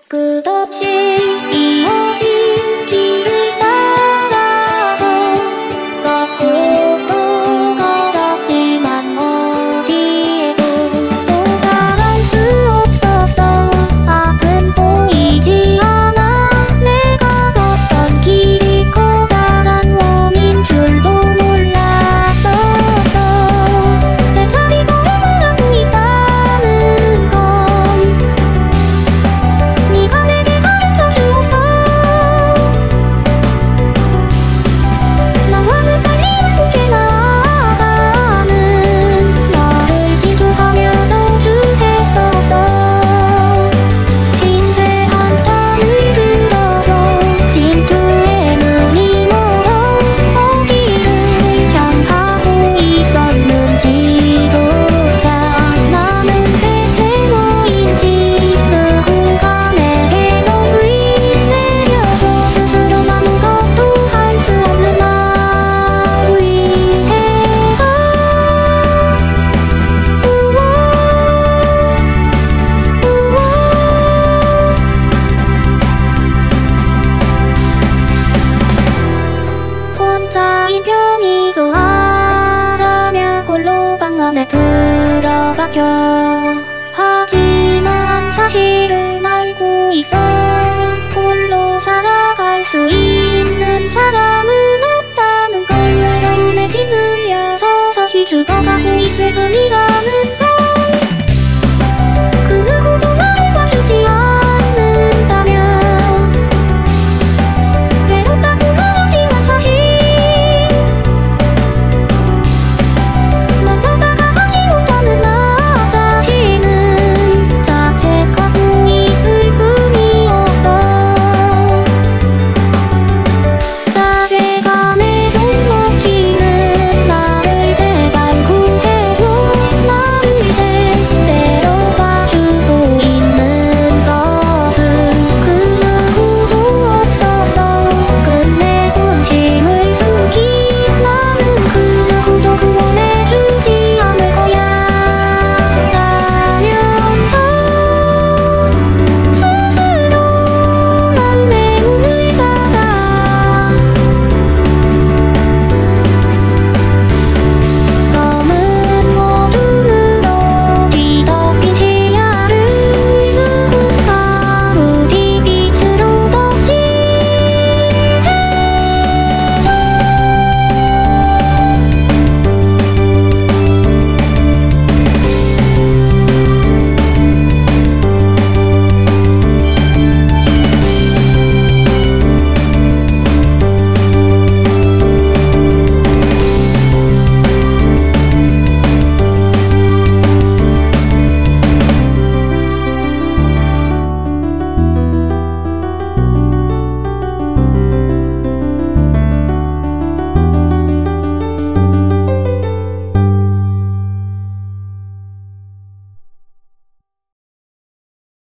끝없이 이어진 길을 따라서 걷고 또 걸었지만 어디에도 또 가갈 수 없었어. 앞은 보이지 않아. 내가 걷던 길이 커다란 웜인 줄도 몰랐었어. 새털이 걸음을 하고 있다는 건 네가 내게 가르쳐 주었어. 나와 흩날리는 함께 나아가는 너를 기도하며 저주했었어. 신세한 땀을 들어줘. 진토의 눈이 멀어 어디를 향하고 있었는지조차 나는 대체 뭐인지 누군가 내게 좀 내려줘. 스스로 아무것도 할 수 없는 날 위해서. 혼자인 편히도 알아며 홀로 방 안에 들어박혀. 하지만 사실은 알고 있어. 홀로 살아갈 수 있는 사람은 없다는 걸. 외로움에 짓눌려 서서히 죽어가고 있을 뿐이라는